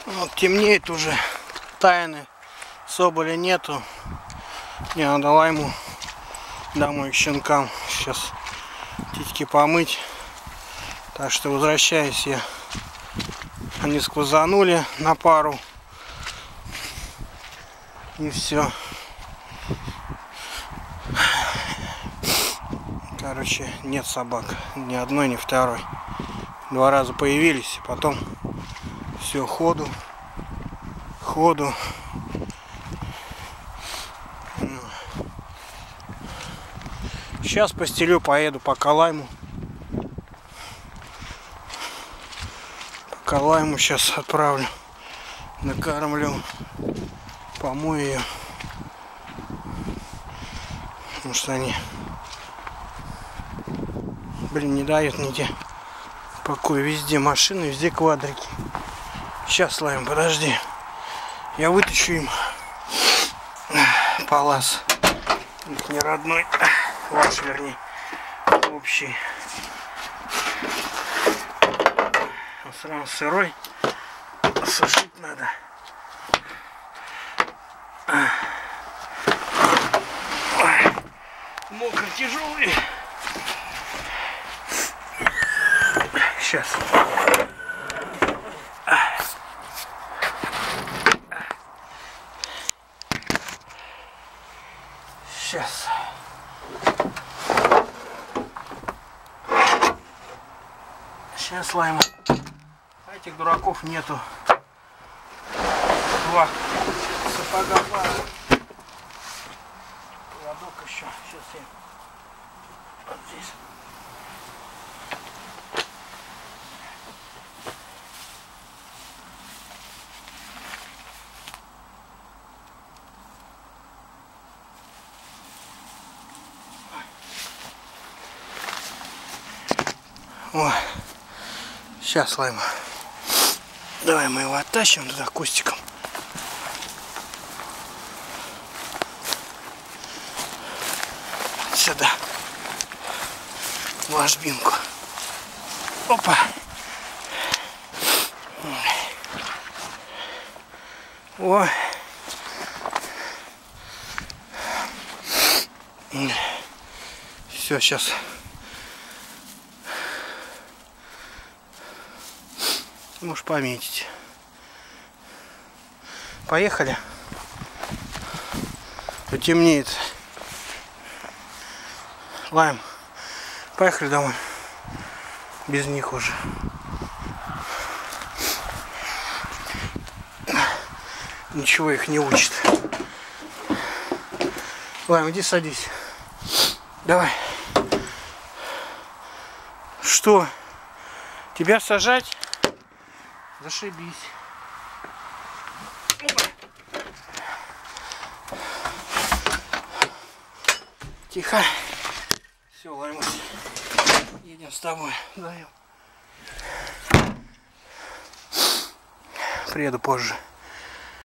Вот темнеет уже, тайны соболя нету. Мне надо лайму домой к щенкам. Сейчас титьки помыть. Так что возвращаюсь я. Они сквозанули на пару. И все. Короче, нет собак. Ни одной, ни второй. 2 раза появились, и потом все ходу. Сейчас постелю, поеду по Калайму. По Калайму сейчас отправлю. Накормлю. Помою ее. Потому что они, блин, не дают нигде покоя. Везде машины, везде квадрики. Сейчас, Лайм, подожди. Я вытащу им палас. Их не родной. Ваш, вернее, общий. Он сразу сырой. Сушить надо. Ой, мокрый, тяжелый. Сейчас. Сейчас. Сейчас, Лайма. А этих дураков нету. 2 сапога пара. Ладок еще. Сейчас я вот здесь. О, сейчас, Лайма. Давай мы его оттащим туда кустиком. Сюда. В ложбинку. Опа. О. Все, сейчас. Можешь пометить. Поехали. Потемнеет. Лайм. Поехали домой. Без них уже. Ничего их не учит. Лайм, иди садись. Давай. Что? Тебя сажать? Зашибись. Тихо. Все, Лаймус. Едем с тобой. Даем. Приеду позже.